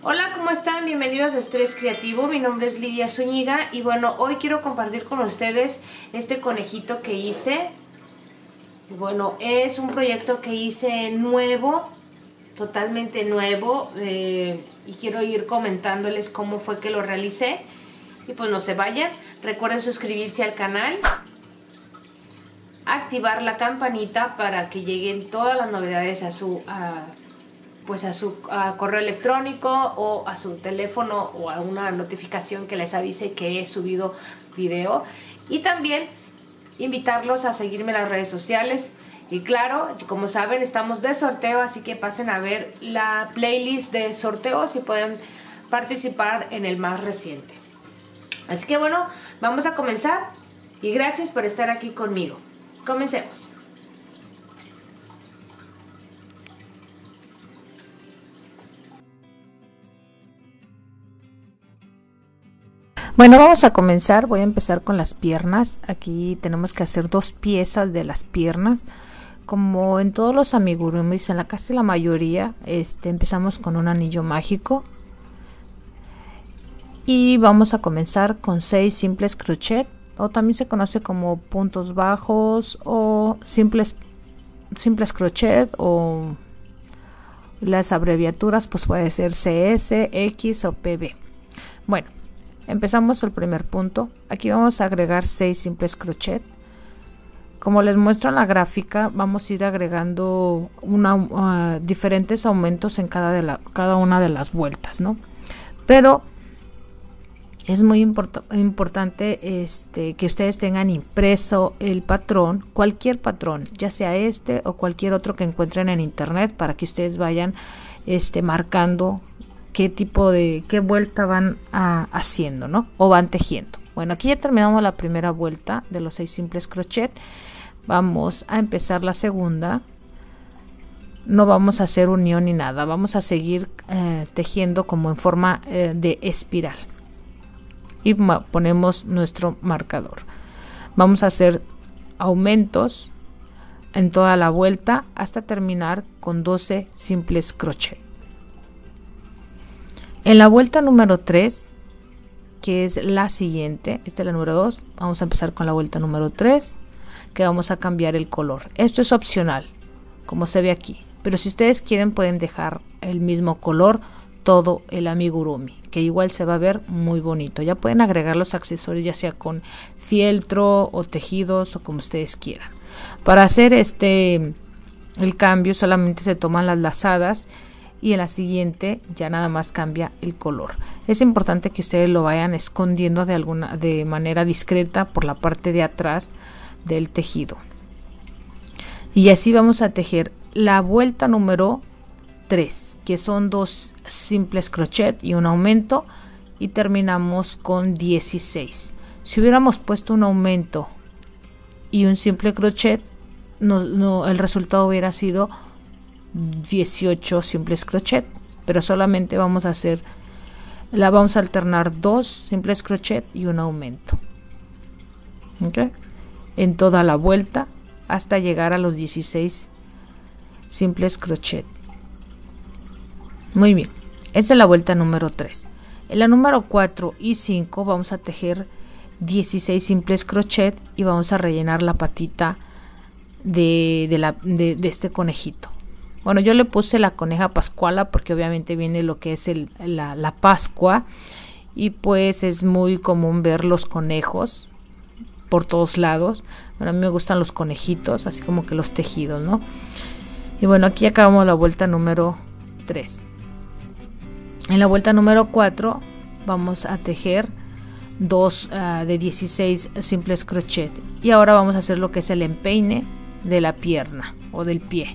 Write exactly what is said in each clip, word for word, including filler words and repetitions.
Hola, ¿cómo están? Bienvenidos a Estrés Creativo. Mi nombre es Lidia Zúñiga y bueno, hoy quiero compartir con ustedes este conejito que hice. Bueno, es un proyecto que hice nuevo, totalmente nuevo, eh, y quiero ir comentándoles cómo fue que lo realicé. Y pues no se vayan, recuerden suscribirse al canal, activar la campanita para que lleguen todas las novedades a su a, pues a su a correo electrónico o a su teléfono o a una notificación que les avise que he subido video. Y también invitarlos a seguirme en las redes sociales. Y claro, como saben, estamos de sorteo, así que pasen a ver la playlist de sorteos y pueden participar en el más reciente. Así que bueno, vamos a comenzar y gracias por estar aquí conmigo. Comencemos. Bueno, vamos a comenzar. Voy a empezar con las piernas. Aquí tenemos que hacer dos piezas de las piernas. Como en todos los amigurumis, en la casi la mayoría, este, empezamos con un anillo mágico. Y vamos a comenzar con seis simples crochet, o también se conoce como puntos bajos o simples, simples crochet, o las abreviaturas pues puede ser C S, X o P B. Bueno, empezamos el primer punto. Aquí vamos a agregar seis simples crochet. Como les muestro en la gráfica, vamos a ir agregando una, uh, diferentes aumentos en cada, de la, cada una de las vueltas, ¿no? Pero es muy import importante este, que ustedes tengan impreso el patrón, cualquier patrón, ya sea este o cualquier otro que encuentren en internet, para que ustedes vayan este, marcando qué tipo de, qué vuelta van a, haciendo, ¿no? O van tejiendo. Bueno, aquí ya terminamos la primera vuelta de los seis simples crochet. Vamos a empezar la segunda. No vamos a hacer unión ni nada, vamos a seguir eh, tejiendo como en forma eh, de espiral. Y ponemos nuestro marcador. Vamos a hacer aumentos en toda la vuelta hasta terminar con doce simples crochet. En la vuelta número tres, que es la siguiente, esta es la número dos, vamos a empezar con la vuelta número tres, que vamos a cambiar el color. Esto es opcional, como se ve aquí, pero si ustedes quieren pueden dejar el mismo color todo el amigurumi, que igual se va a ver muy bonito. Ya pueden agregar los accesorios, ya sea con fieltro o tejidos o como ustedes quieran. Para hacer este el cambio solamente se toman las lazadas y en la siguiente ya nada más cambia el color. Es importante que ustedes lo vayan escondiendo de alguna de manera discreta por la parte de atrás del tejido. Y así vamos a tejer la vuelta número tres, que son dos simples crochet y un aumento, y terminamos con dieciséis. Si hubiéramos puesto un aumento y un simple crochet, no, no, el resultado hubiera sido dieciocho simples crochet, pero solamente vamos a hacer la vamos a alternar dos simples crochet y un aumento, ¿okay? En toda la vuelta hasta llegar a los dieciséis simples crochet. Muy bien, esa es la vuelta número tres. En la número cuatro y cinco vamos a tejer dieciséis simples crochet y vamos a rellenar la patita de, de, la, de, de este conejito. Bueno, yo le puse la coneja pascuala porque obviamente viene lo que es el, la, la Pascua, y pues es muy común ver los conejos por todos lados. Bueno, a mí me gustan los conejitos, así como que los tejidos, ¿no? Y bueno, aquí acabamos la vuelta número tres. En la vuelta número cuatro vamos a tejer dos uh, de dieciséis simples crochet, y ahora vamos a hacer lo que es el empeine de la pierna o del pie,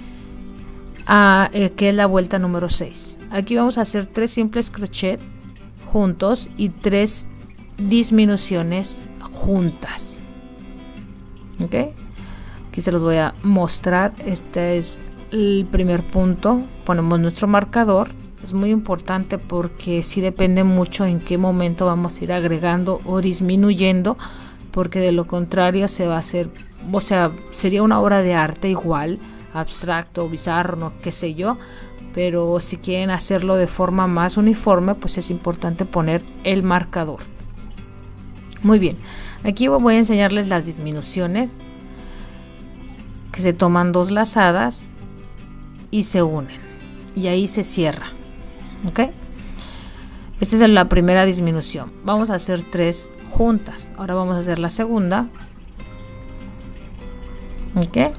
uh, eh, que es la vuelta número seis. Aquí vamos a hacer tres simples crochet juntos y tres disminuciones juntas. ¿Ok? Aquí se los voy a mostrar. Este es el primer punto. Ponemos nuestro marcador. Es muy importante porque sí depende mucho en qué momento vamos a ir agregando o disminuyendo, porque de lo contrario se va a hacer, o sea, sería una obra de arte igual, abstracto, bizarro, no, qué sé yo, pero si quieren hacerlo de forma más uniforme, pues es importante poner el marcador. Muy bien, aquí voy a enseñarles las disminuciones, que se toman dos lazadas y se unen, y ahí se cierra. ¿Ok? Esta es la primera disminución. Vamos a hacer tres juntas. Ahora vamos a hacer la segunda. ¿Ok?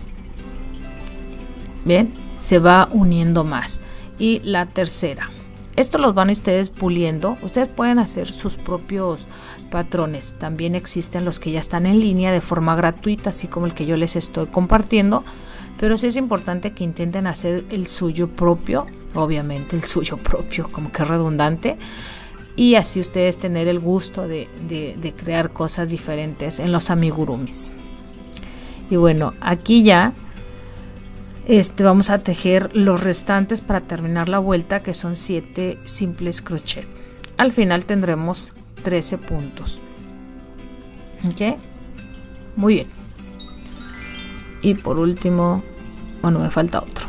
Bien, se va uniendo más. Y la tercera. Esto los van ustedes puliendo. Ustedes pueden hacer sus propios patrones. También existen los que ya están en línea de forma gratuita, así como el que yo les estoy compartiendo. Pero sí es importante que intenten hacer el suyo propio, obviamente el suyo propio, como que redundante, y así ustedes tener el gusto de, de, de crear cosas diferentes en los amigurumis. Y bueno, aquí ya este, vamos a tejer los restantes para terminar la vuelta, que son siete simples crochet. Al final tendremos trece puntos. ¿Ok? Muy bien. Y por último, bueno, me falta otro.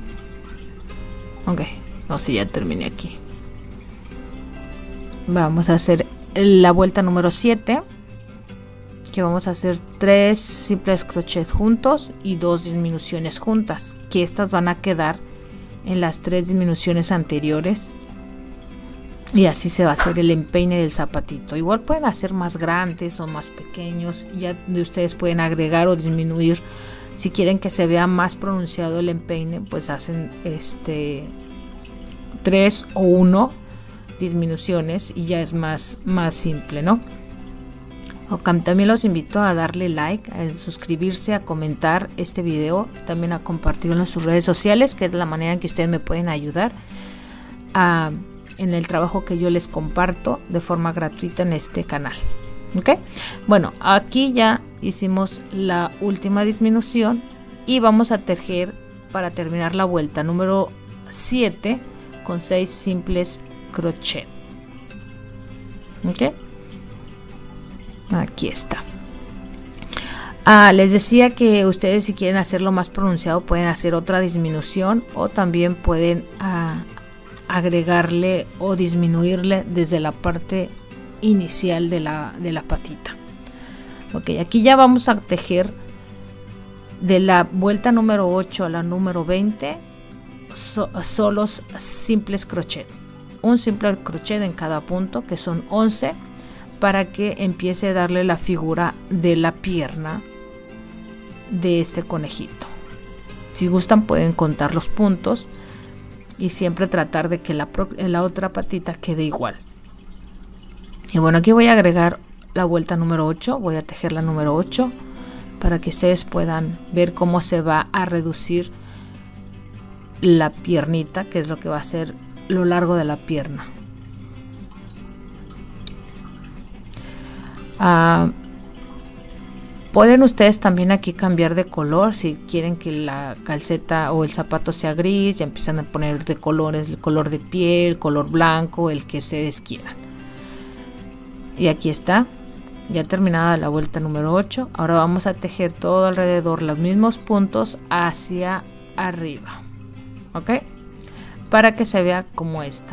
Ok, no sé, si ya terminé aquí. Vamos a hacer la vuelta número siete, que vamos a hacer tres simples crochet juntos y dos disminuciones juntas, que estas van a quedar en las tres disminuciones anteriores, y así se va a hacer el empeine del zapatito. Igual pueden hacer más grandes o más pequeños, ya de ustedes pueden agregar o disminuir. Si quieren que se vea más pronunciado el empeine, pues hacen este tres o uno disminuciones y ya es más, más simple, ¿no? También los invito a darle like, a suscribirse, a comentar este video, también a compartirlo en sus redes sociales, que es la manera en que ustedes me pueden ayudar a, en el trabajo que yo les comparto de forma gratuita en este canal. ¿Ok? Bueno, aquí ya hicimos la última disminución y vamos a tejer para terminar la vuelta número siete con seis simples crochet. ¿Ok? Aquí está. Ah, les decía que ustedes, si quieren hacerlo más pronunciado, pueden hacer otra disminución, o también pueden ah, agregarle o disminuirle desde la parte inicial de la, de la patita. Ok, aquí ya vamos a tejer de la vuelta número ocho a la número veinte so, solos simples crochet, un simple crochet en cada punto, que son once, para que empiece a darle la figura de la pierna de este conejito. Si gustan pueden contar los puntos y siempre tratar de que la, la otra patita quede igual. Y bueno, aquí voy a agregar la vuelta número ocho, voy a tejer la número ocho para que ustedes puedan ver cómo se va a reducir la piernita, que es lo que va a ser lo largo de la pierna. Uh, pueden ustedes también aquí cambiar de color si quieren que la calceta o el zapato sea gris, ya empiezan a poner de colores, el color de piel, color blanco, el que ustedes quieran. Y aquí está, ya terminada la vuelta número ocho. Ahora vamos a tejer todo alrededor los mismos puntos hacia arriba, ok, para que se vea como esta.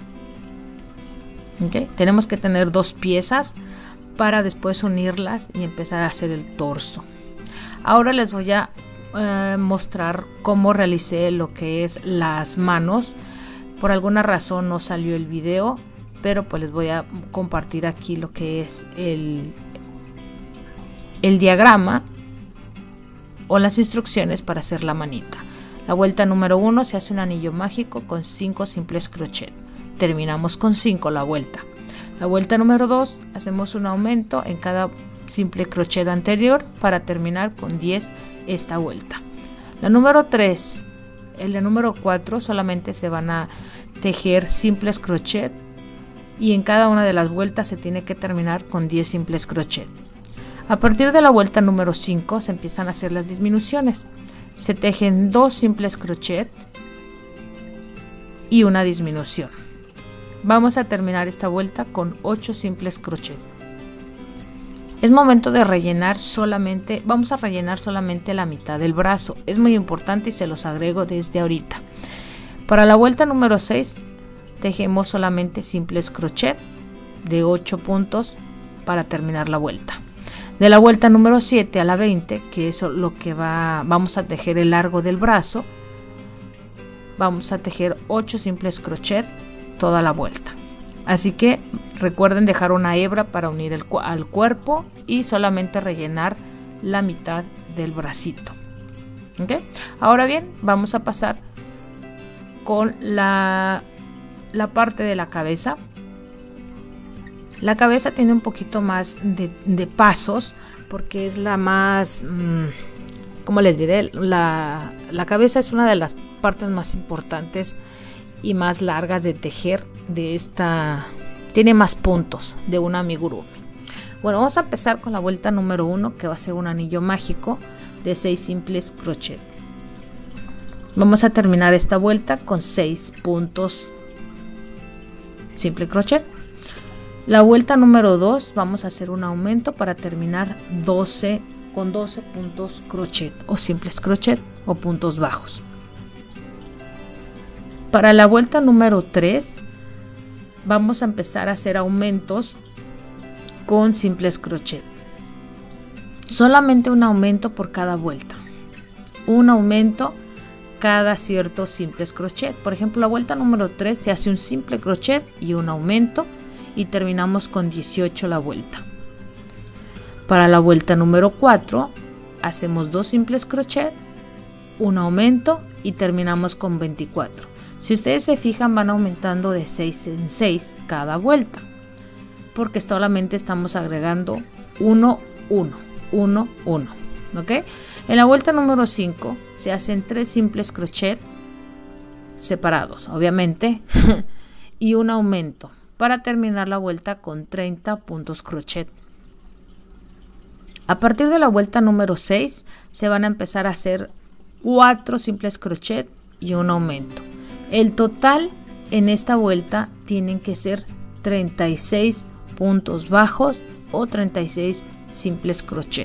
Okay. Tenemos que tener dos piezas para después unirlas y empezar a hacer el torso. Ahora les voy a eh, mostrar cómo realicé lo que es las manos. Por alguna razón no salió el video, pero pues les voy a compartir aquí lo que es el, el diagrama o las instrucciones para hacer la manita. La vuelta número uno se hace un anillo mágico con cinco simples crochet. Terminamos con cinco la vuelta. La vuelta número dos hacemos un aumento en cada simple crochet anterior para terminar con diez esta vuelta. La número tres, el de número cuatro, solamente se van a tejer simples crochet y en cada una de las vueltas se tiene que terminar con diez simples crochet. A partir de la vuelta número cinco se empiezan a hacer las disminuciones. Se tejen dos simples crochet y una disminución. Vamos a terminar esta vuelta con ocho simples crochet. Es momento de rellenar solamente, vamos a rellenar solamente la mitad del brazo. Es muy importante y se los agrego desde ahorita. Para la vuelta número seis tejemos solamente simples crochet de ocho puntos para terminar la vuelta. De la vuelta número siete a la veinte, que es lo que va, vamos a tejer el largo del brazo, vamos a tejer ocho simples crochet toda la vuelta. Así que recuerden dejar una hebra para unir el, al cuerpo y solamente rellenar la mitad del bracito. ¿Okay? Ahora bien, vamos a pasar con la, la parte de la cabeza. La cabeza tiene un poquito más de, de pasos porque es la más, mmm, ¿cómo les diré? La, la cabeza es una de las partes más importantes y más largas de tejer de esta, tiene más puntos de un amigurumi. Bueno, vamos a empezar con la vuelta número uno, que va a ser un anillo mágico de seis simples crochet. Vamos a terminar esta vuelta con seis puntos simple crochet. La vuelta número dos vamos a hacer un aumento para terminar doce con doce puntos crochet o simples crochet o puntos bajos. Para la vuelta número tres vamos a empezar a hacer aumentos con simples crochet. Solamente un aumento por cada vuelta. Un aumento cada cierto simples crochet. Por ejemplo, la vuelta número tres se hace un simple crochet y un aumento y terminamos con dieciocho la vuelta. Para la vuelta número cuatro hacemos dos simples crochet, un aumento y terminamos con veinticuatro. Si ustedes se fijan, van aumentando de seis en seis cada vuelta, porque solamente estamos agregando uno, uno, uno, uno. ¿Ok? En la vuelta número cinco se hacen tres simples crochet separados, obviamente, y un aumento para terminar la vuelta con treinta puntos crochet. A partir de la vuelta número seis se van a empezar a hacer cuatro simples crochet y un aumento. El total en esta vuelta tienen que ser treinta y seis puntos bajos o treinta y seis simples crochet.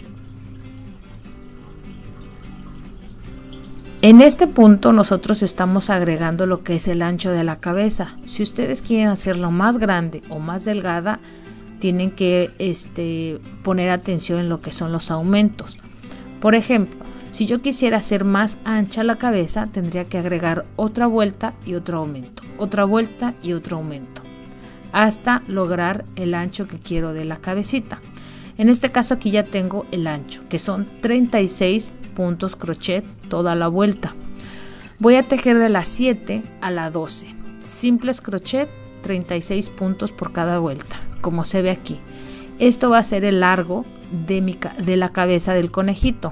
En este punto nosotros estamos agregando lo que es el ancho de la cabeza. Si ustedes quieren hacerlo más grande o más delgada, tienen que este, poner atención en lo que son los aumentos. Por ejemplo, si yo quisiera hacer más ancha la cabeza, tendría que agregar otra vuelta y otro aumento, otra vuelta y otro aumento, hasta lograr el ancho que quiero de la cabecita. En este caso aquí ya tengo el ancho, que son treinta y seis puntos crochet toda la vuelta. Voy a tejer de la siete a la doce, simples crochet, treinta y seis puntos por cada vuelta, como se ve aquí. Esto va a ser el largo de, mi, de la cabeza del conejito.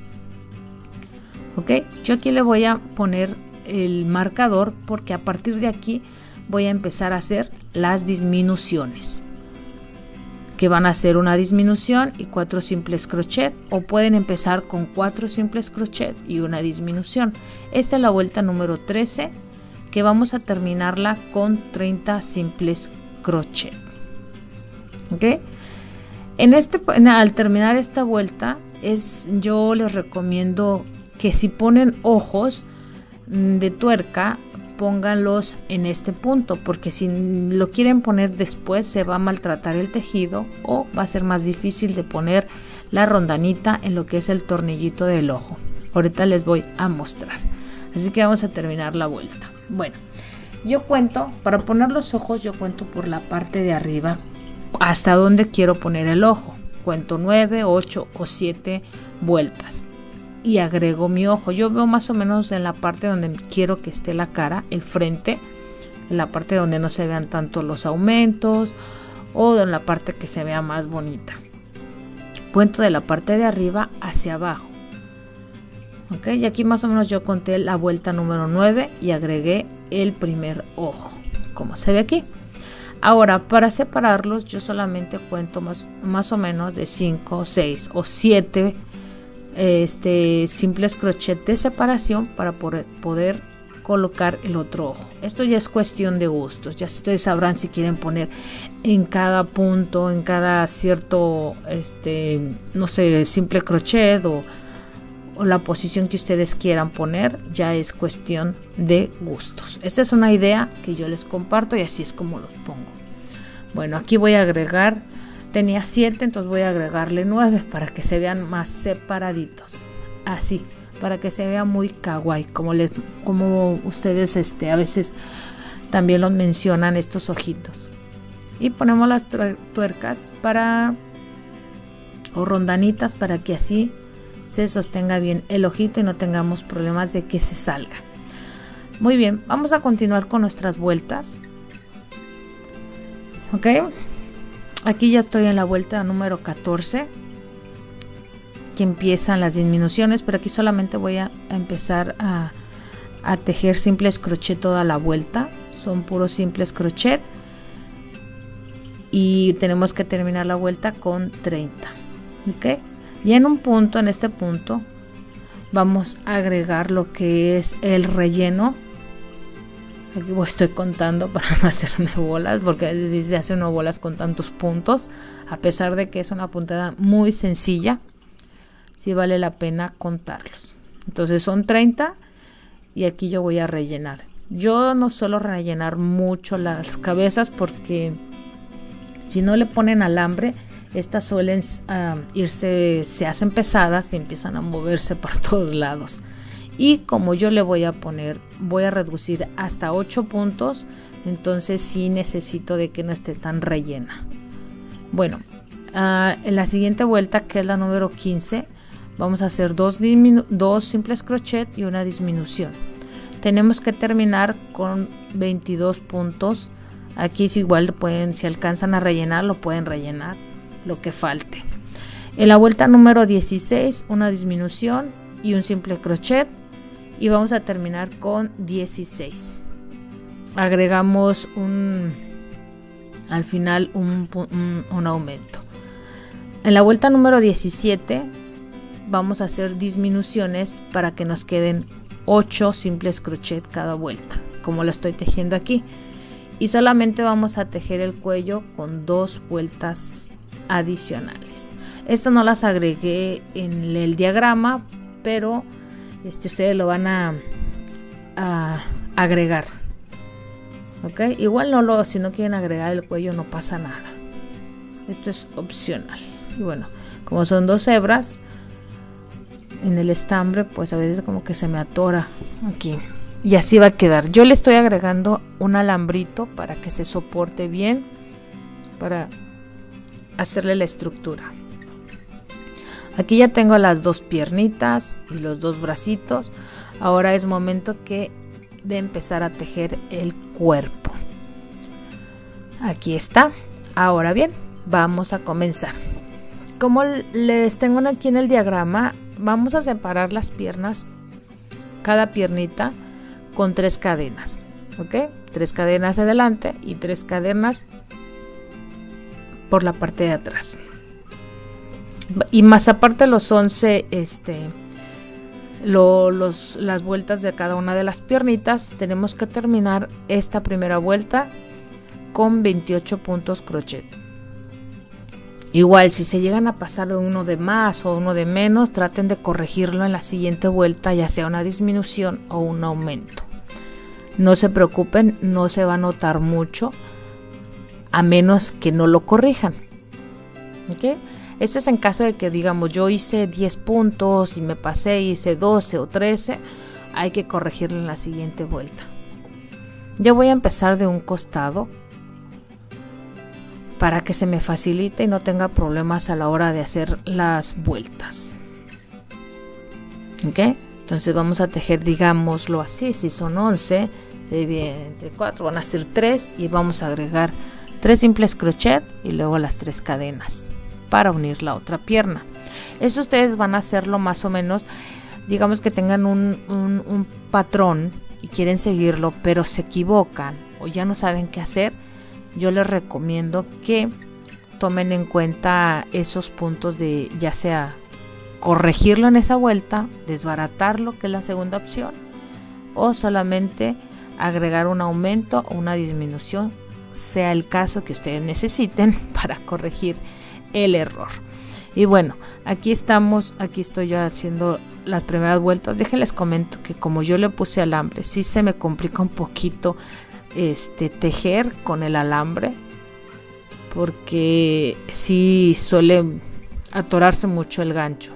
Ok, yo aquí le voy a poner el marcador porque a partir de aquí voy a empezar a hacer las disminuciones, que van a hacer una disminución y cuatro simples crochet, o pueden empezar con cuatro simples crochet y una disminución. Esta es la vuelta número trece, que vamos a terminarla con treinta simples crochet. ¿Ok? En este, al terminar esta vuelta, es, yo les recomiendo que si ponen ojos de tuerca, pónganlos en este punto, porque si lo quieren poner después se va a maltratar el tejido o va a ser más difícil de poner la rondanita en lo que es el tornillito del ojo. Ahorita les voy a mostrar. Así que vamos a terminar la vuelta. Bueno, yo cuento, para poner los ojos yo cuento por la parte de arriba hasta donde quiero poner el ojo. Cuento nueve, ocho o siete vueltas y agrego mi ojo. Yo veo más o menos en la parte donde quiero que esté la cara, el frente, en la parte donde no se vean tanto los aumentos o en la parte que se vea más bonita. Cuento de la parte de arriba hacia abajo. Ok, y aquí más o menos yo conté la vuelta número nueve y agregué el primer ojo, como se ve aquí. Ahora, para separarlos yo solamente cuento más, más o menos de cinco, seis o siete Este, simples crochet de separación para poder, poder colocar el otro ojo. Esto ya es cuestión de gustos, ya ustedes sabrán si quieren poner en cada punto, en cada cierto este, no sé, simple crochet o, o la posición que ustedes quieran poner, ya es cuestión de gustos. Esta es una idea que yo les comparto y así es como los pongo. Bueno, aquí voy a agregar, tenía siete, entonces voy a agregarle nueve para que se vean más separaditos, así, para que se vea muy kawaii, como, les, como ustedes este, a veces también los mencionan estos ojitos. Y ponemos las tuercas para, o rondanitas, para que así se sostenga bien el ojito y no tengamos problemas de que se salga. Muy bien, vamos a continuar con nuestras vueltas. Ok, aquí ya estoy en la vuelta número catorce, que empiezan las disminuciones, pero aquí solamente voy a empezar a, a tejer simples crochet toda la vuelta. Son puros simples crochet y tenemos que terminar la vuelta con treinta. Ok, y en un punto, en este punto, vamos a agregar lo que es el relleno. Aquí estoy contando para no hacerme bolas, porque a veces se hacen bolas con tantos puntos, a pesar de que es una puntada muy sencilla, sí vale la pena contarlos. Entonces son treinta y aquí yo voy a rellenar. Yo no suelo rellenar mucho las cabezas porque si no le ponen alambre, estas suelen uh, irse, se hacen pesadas y empiezan a moverse por todos lados. Y como yo le voy a poner, voy a reducir hasta ocho puntos, entonces sí necesito de que no esté tan rellena. Bueno, uh, en la siguiente vuelta, que es la número quince, vamos a hacer dos, dos simples crochet y una disminución. Tenemos que terminar con veintidós puntos. Aquí si igual pueden, si alcanzan a rellenar, lo pueden rellenar lo que falte. En la vuelta número dieciséis, una disminución y un simple crochet, y vamos a terminar con dieciséis. Agregamos un al final un, un, un aumento. En la vuelta número diecisiete vamos a hacer disminuciones para que nos queden ocho simples crochet cada vuelta, como lo estoy tejiendo aquí, y solamente vamos a tejer el cuello con dos vueltas adicionales. Estas no las agregué en el diagrama, pero este, ustedes lo van a, a agregar. Ok, igual no lo, si no quieren agregar el cuello no pasa nada, esto es opcional. Y bueno, como son dos hebras en el estambre, pues a veces como que se me atora aquí, y así va a quedar. Yo le estoy agregando un alambrito para que se soporte bien, para hacerle la estructura. Aquí ya tengo las dos piernitas y los dos bracitos. Ahora es momento que de empezar a tejer el cuerpo. Aquí está. Ahora bien, vamos a comenzar. Como les tengo aquí en el diagrama, vamos a separar las piernas, cada piernita con tres cadenas, ¿ok? Tres cadenas adelante y tres cadenas por la parte de atrás. Y más aparte los once, este, lo, los, las vueltas de cada una de las piernitas, tenemos que terminar esta primera vuelta con veintiocho puntos crochet. Igual, si se llegan a pasar de uno de más o uno de menos, traten de corregirlo en la siguiente vuelta, ya sea una disminución o un aumento. No se preocupen, no se va a notar mucho, a menos que no lo corrijan. ¿Ok? Esto es en caso de que, digamos, yo hice diez puntos y me pasé, hice doce o trece, hay que corregirlo en la siguiente vuelta. Yo voy a empezar de un costado para que se me facilite y no tenga problemas a la hora de hacer las vueltas. ¿Ok? Entonces vamos a tejer, digámoslo así, si son once, entre cuatro van a ser tres y vamos a agregar tres simples crochet y luego las tres cadenas para unir la otra pierna. Esto ustedes van a hacerlo más o menos, digamos que tengan un, un, un patrón y quieren seguirlo, pero se equivocan o ya no saben qué hacer. Yo les recomiendo que tomen en cuenta esos puntos de, ya sea corregirlo en esa vuelta, desbaratarlo, que es la segunda opción, o solamente agregar un aumento o una disminución, sea el caso que ustedes necesiten para corregir el error. Y bueno, aquí estamos, aquí estoy ya haciendo las primeras vueltas. Déjenles comento que como yo le puse alambre, sí se me complica un poquito este tejer con el alambre, porque sí suele atorarse mucho el gancho.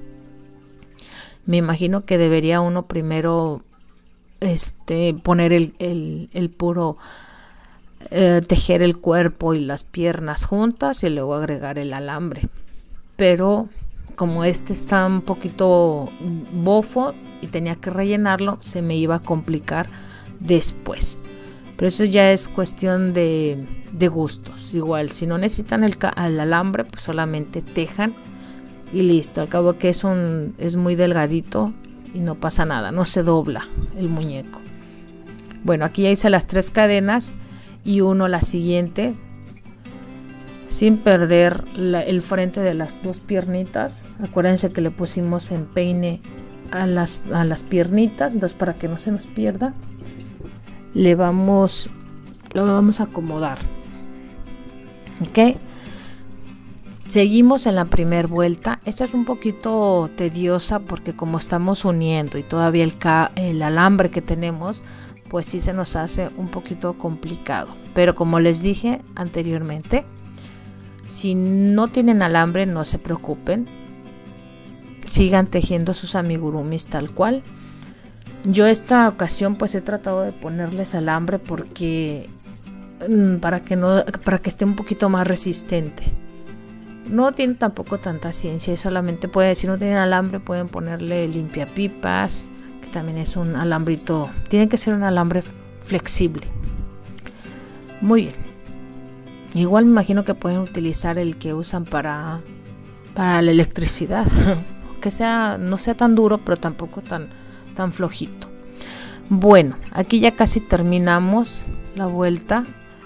Me imagino que debería uno primero este poner el, el, el puro eh, tejer el cuerpo y las piernas juntas y luego agregar el alambre, pero como este está un poquito bofo y tenía que rellenarlo, se me iba a complicar después. Pero eso ya es cuestión de, de gustos. Igual, si no necesitan el, el alambre, pues solamente tejan y listo. Al cabo que es, un, es muy delgadito y no pasa nada, no se dobla el muñeco. Bueno, aquí ya hice las tres cadenas y uno la siguiente, sin perder la, el frente de las dos piernitas. Acuérdense que le pusimos empeine a las, a las piernitas, entonces para que no se nos pierda, le vamos, lo vamos a acomodar. Ok, seguimos en la primera vuelta. Esta es un poquito tediosa porque como estamos uniendo y todavía el, ca el alambre que tenemos, pues sí se nos hace un poquito complicado. Pero como les dije anteriormente, si no tienen alambre, no se preocupen, sigan tejiendo sus amigurumis tal cual. Yo esta ocasión pues he tratado de ponerles alambre porque mmm, para que no para que esté un poquito más resistente. No tiene tampoco tanta ciencia, y solamente puede, si no tienen alambre pueden ponerle limpiapipas, que también es un alambrito, tiene que ser un alambre flexible. Muy bien. Igual me imagino que pueden utilizar el que usan para, para la electricidad, que sea, no sea tan duro, pero tampoco tan, tan flojito. Bueno, aquí ya casi terminamos la vuelta.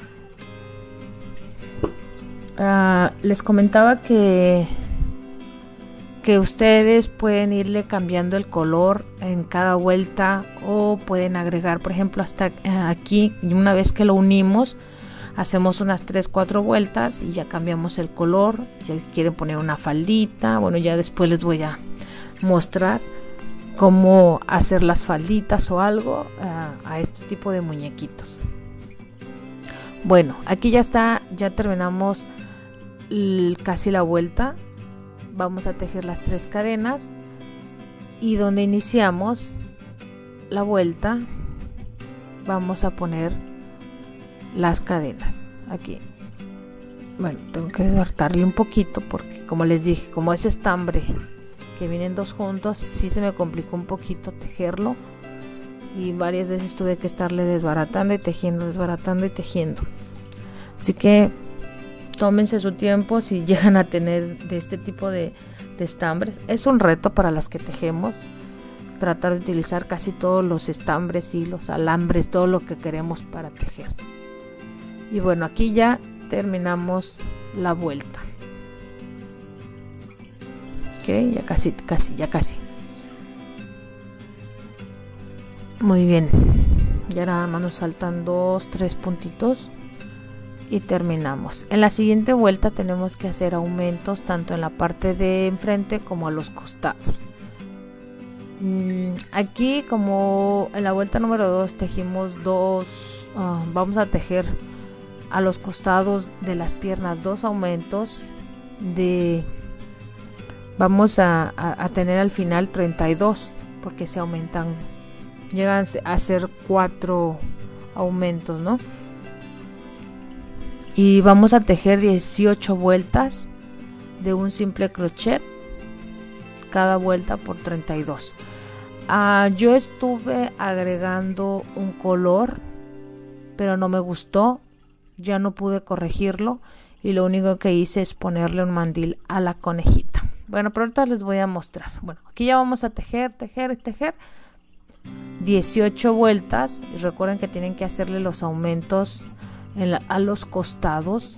Uh, les comentaba que, que ustedes pueden irle cambiando el color en cada vuelta, o pueden agregar, por ejemplo, hasta uh, aquí, y una vez que lo unimos, hacemos unas tres cuatro vueltas y ya cambiamos el color. Ya si quieren poner una faldita, bueno, ya después les voy a mostrar cómo hacer las falditas o algo uh, a este tipo de muñequitos. Bueno, aquí ya está, ya terminamos l casi la vuelta. Vamos a tejer las tres cadenas y donde iniciamos la vuelta vamos a poner las cadenas aquí. Bueno, tengo que desbartarle un poquito porque, como les dije, como es estambre que vienen dos juntos, sí se me complicó un poquito tejerlo y varias veces tuve que estarle desbaratando y tejiendo, desbaratando y tejiendo. Así que tómense su tiempo si llegan a tener de este tipo de, de estambres. Es un reto para las que tejemos tratar de utilizar casi todos los estambres y los alambres, todo lo que queremos para tejer. Y bueno, aquí ya terminamos la vuelta. Ok, ya casi, casi, ya casi. Muy bien. Ya nada más nos faltan dos, tres puntitos y terminamos. En la siguiente vuelta tenemos que hacer aumentos tanto en la parte de enfrente como a los costados. Aquí, como en la vuelta número dos tejimos dos, uh, vamos a tejer a los costados de las piernas dos aumentos de, vamos a, a, a tener al final treinta y dos, porque se aumentan, llegan a ser cuatro aumentos, ¿no? Y vamos a tejer dieciocho vueltas de un simple crochet, cada vuelta por treinta y dos. Uh, yo estuve agregando un color, pero no me gustó. Ya no pude corregirlo y lo único que hice es ponerle un mandil a la conejita. Bueno, pero ahorita les voy a mostrar. Bueno, aquí ya vamos a tejer, tejer, tejer dieciocho vueltas. Y recuerden que tienen que hacerle los aumentos en la, a los costados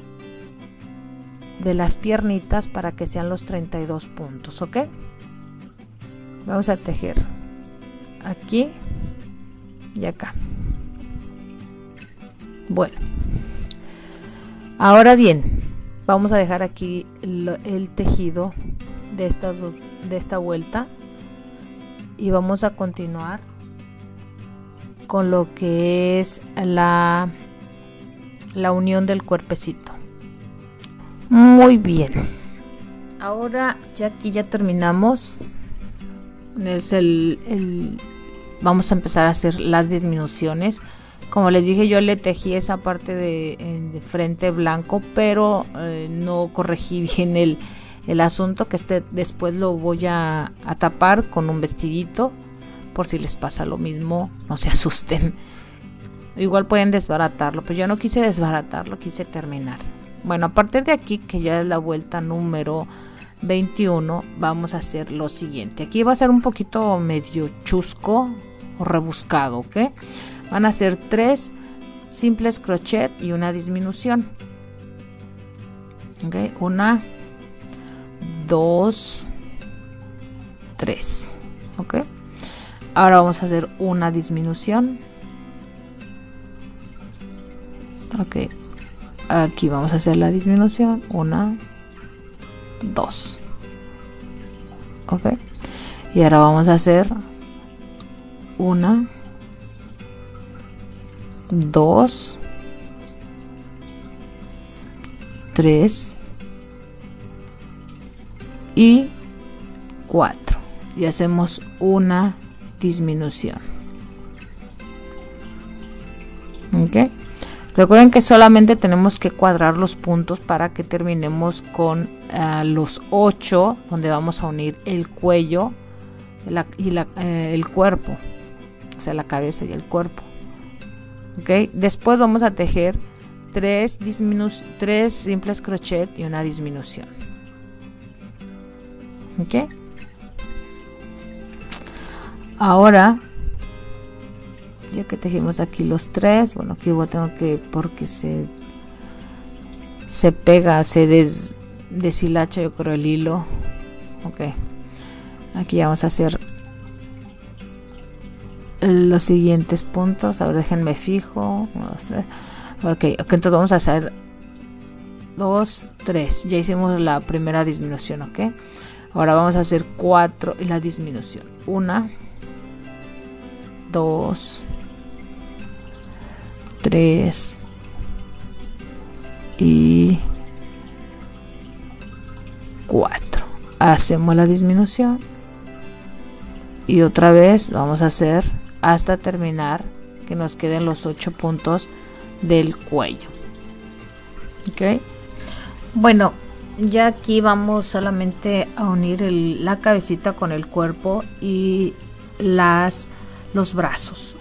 de las piernitas para que sean los treinta y dos puntos, ¿ok? Vamos a tejer aquí y acá. Bueno, ahora bien, vamos a dejar aquí el, el tejido de esta, de esta vuelta y vamos a continuar con lo que es la, la unión del cuerpecito. Muy bien, ahora ya aquí ya terminamos. Es el, el, vamos a empezar a hacer las disminuciones. Como les dije, yo le tejí esa parte de, de frente blanco, pero eh, no corregí bien el, el asunto, que este después lo voy a, a tapar con un vestidito, por si les pasa lo mismo, no se asusten. Igual pueden desbaratarlo, pero yo no quise desbaratarlo, quise terminar. Bueno, a partir de aquí, que ya es la vuelta número veintiuno, vamos a hacer lo siguiente. Aquí va a ser un poquito medio chusco o rebuscado, ¿ok? Van a ser tres simples crochet y una disminución. ¿Ok? Una, dos, tres. ¿Ok? Ahora vamos a hacer una disminución. Ok. Aquí vamos a hacer la disminución. Una, dos. Ok. Y ahora vamos a hacer una, dos, tres y cuatro, y hacemos una disminución. ¿Ok? Recuerden que solamente tenemos que cuadrar los puntos para que terminemos con uh, los ocho, donde vamos a unir el cuello la, y la, eh, el cuerpo, o sea, la cabeza y el cuerpo. ¿Ok? Después vamos a tejer tres, disminu tres simples crochet y una disminución. ¿Ok? Ahora, ya que tejimos aquí los tres, bueno, aquí voy, tengo que, porque se se pega, se des, deshilacha yo creo el hilo. Ok, aquí ya vamos a hacer los siguientes puntos. A ver, déjenme fijo. Uno, dos, tres. Okay, ok, entonces vamos a hacer dos, tres. Ya hicimos la primera disminución, ok. Ahora vamos a hacer cuatro y la disminución. Una, dos, tres y cuatro. Hacemos la disminución y otra vez vamos a hacer hasta terminar que nos queden los ocho puntos del cuello. Ok, bueno, ya aquí vamos solamente a unir el, la cabecita con el cuerpo y las los brazos.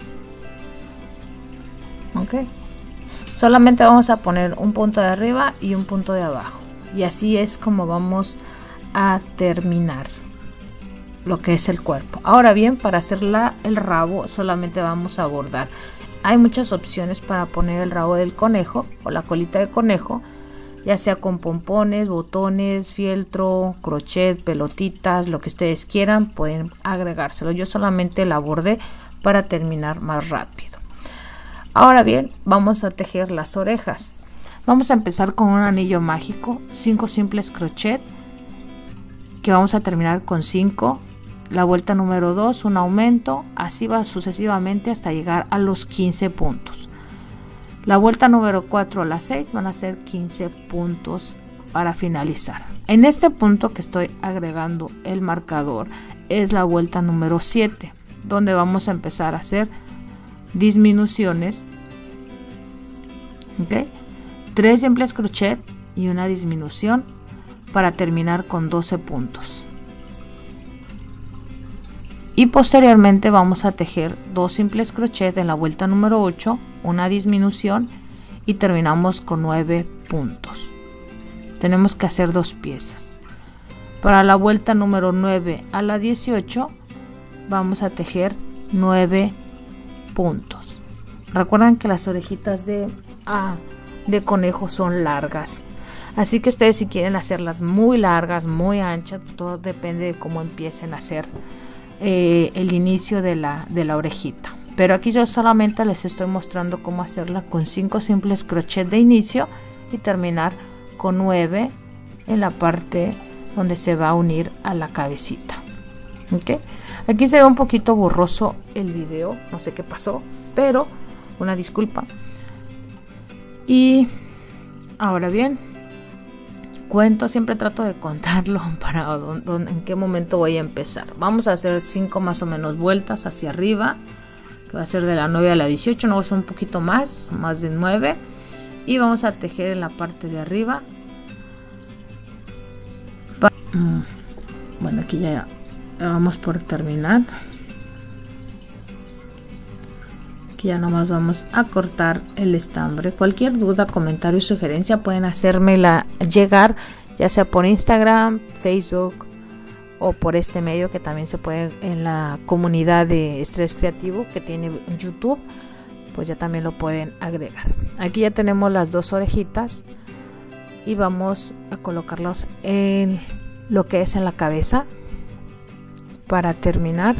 Ok, solamente vamos a poner un punto de arriba y un punto de abajo, y así es como vamos a terminar lo que es el cuerpo. Ahora bien, para hacer la, el rabo solamente vamos a bordar. Hay muchas opciones para poner el rabo del conejo o la colita de conejo, ya sea con pompones, botones, fieltro, crochet, pelotitas, lo que ustedes quieran, pueden agregárselo. Yo solamente la bordé para terminar más rápido. Ahora bien, vamos a tejer las orejas. Vamos a empezar con un anillo mágico, cinco simples crochet, que vamos a terminar con cinco. La vuelta número dos, un aumento, así va sucesivamente hasta llegar a los quince puntos. La vuelta número cuatro a las seis van a ser quince puntos para finalizar. En este punto que estoy agregando el marcador es la vuelta número siete, donde vamos a empezar a hacer disminuciones. ¿Ok? tres simples crochet y una disminución para terminar con doce puntos. Y posteriormente vamos a tejer dos simples crochet en la vuelta número ocho, una disminución y terminamos con nueve puntos. Tenemos que hacer dos piezas. Para la vuelta número nueve a la dieciocho vamos a tejer nueve puntos. Recuerden que las orejitas de, ah, de conejo son largas, así que ustedes si quieren hacerlas muy largas, muy anchas, todo depende de cómo empiecen a hacer Eh, el inicio de la, de la orejita. Pero aquí yo solamente les estoy mostrando cómo hacerla con cinco simples crochet de inicio y terminar con nueve en la parte donde se va a unir a la cabecita. ¿Ok? Aquí se ve un poquito borroso el video, no sé qué pasó, pero una disculpa. Y ahora bien, cuento, siempre trato de contarlo para don, don, en qué momento voy a empezar. Vamos a hacer cinco más o menos vueltas hacia arriba, que va a ser de la nueve a la dieciocho, no es un poquito más, más de nueve. Y vamos a tejer en la parte de arriba. Bueno, aquí ya vamos por terminar. Aquí ya nomás vamos a cortar el estambre. Cualquier duda, comentario y sugerencia pueden hacérmela llegar, ya sea por Instagram, Facebook o por este medio, que también se puede en la comunidad de Estrés Creativo que tiene YouTube, pues ya también lo pueden agregar. Aquí ya tenemos las dos orejitas y vamos a colocarlos en lo que es en la cabeza para terminar.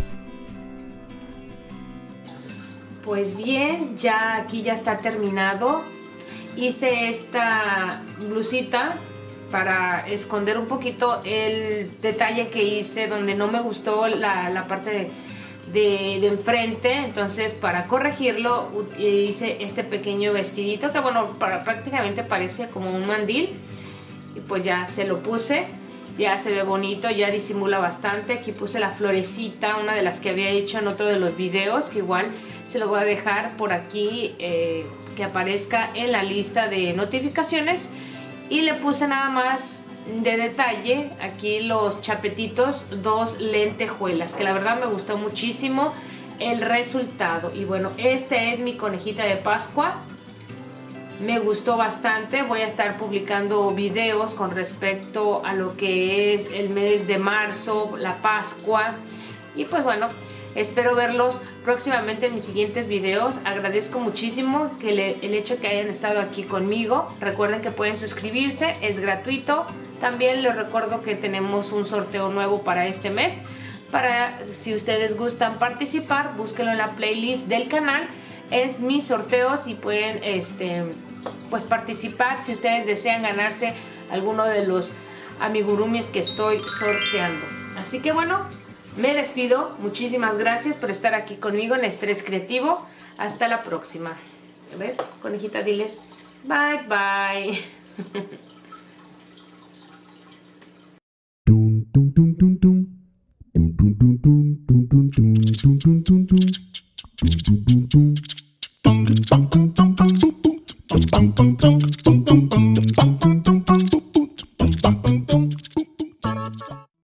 Pues bien, ya aquí ya está terminado. Hice esta blusita para esconder un poquito el detalle que hice donde no me gustó la, la parte de, de, de enfrente. Entonces, para corregirlo hice este pequeño vestidito que, bueno, para, prácticamente parece como un mandil. Y pues ya se lo puse. Ya se ve bonito, ya disimula bastante. Aquí puse la florecita, una de las que había hecho en otro de los videos, que igual se lo voy a dejar por aquí, eh, que aparezca en la lista de notificaciones. Y le puse nada más de detalle aquí los chapetitos, dos lentejuelas, que la verdad me gustó muchísimo el resultado. Y bueno, esta es mi conejita de Pascua. Me gustó bastante. Voy a estar publicando videos con respecto a lo que es el mes de marzo, la Pascua. Y pues bueno, espero verlos próximamente en mis siguientes videos. Agradezco muchísimo que le, el hecho que hayan estado aquí conmigo. Recuerden que pueden suscribirse, es gratuito. También les recuerdo que tenemos un sorteo nuevo para este mes. Para, si ustedes gustan participar, búsquenlo en la playlist del canal. Es mis sorteos y pueden este, pues participar si ustedes desean ganarse alguno de los amigurumis que estoy sorteando. Así que bueno, me despido. Muchísimas gracias por estar aquí conmigo en Estrés Creativo. Hasta la próxima. A ver, conejita, diles bye bye. Dun, dun, dun, dun, dun. Dun, dun, dun, dun, dun, dun, dun, dun.